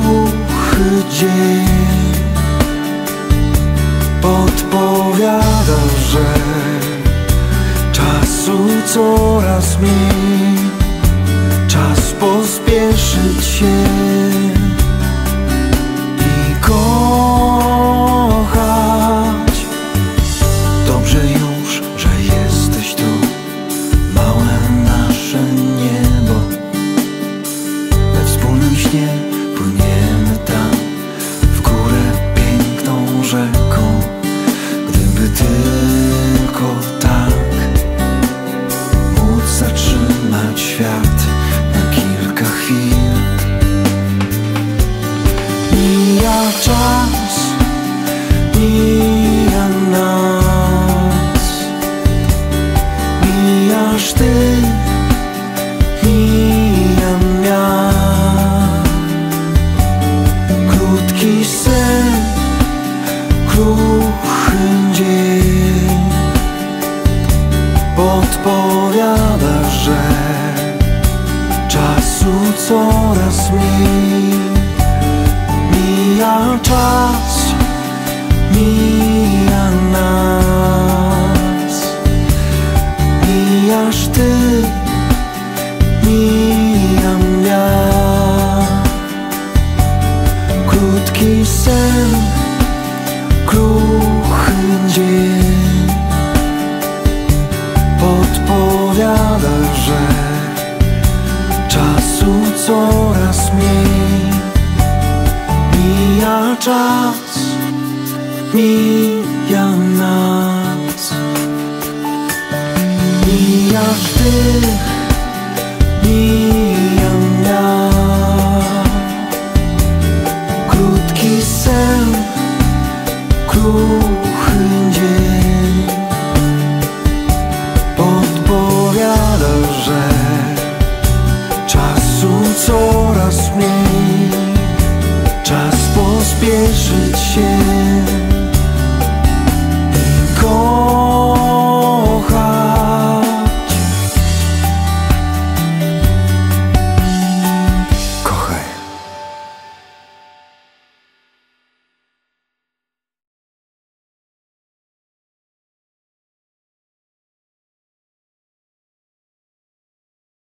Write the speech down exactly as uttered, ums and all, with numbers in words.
kruchy dzień podpowiada, że czasu coraz mniej, czas pospieszyć się i kochać. Dobrze już, że jesteś tu, małe nasze niebo. We wspólnym śnie płyniemy tam, w górę piękną rzeką. Gdyby tylko tak móc zatrzymać świat na kilka chwil. Mija czas, mija nas, mijasz ty, mijam ja. Krótki sen, kruchy dzień podpowiada, że czasu coraz mniej. Mija czas, mija nas, mijasz ty, mijam ja. Krótki sen, kruchy dzień podpowiada, że czasu coraz mniej. Mija czas, mija nas, mijasz ty, mijam ja. Krótki sen, kruchy dzień podpowiada, że czasu coraz mniej.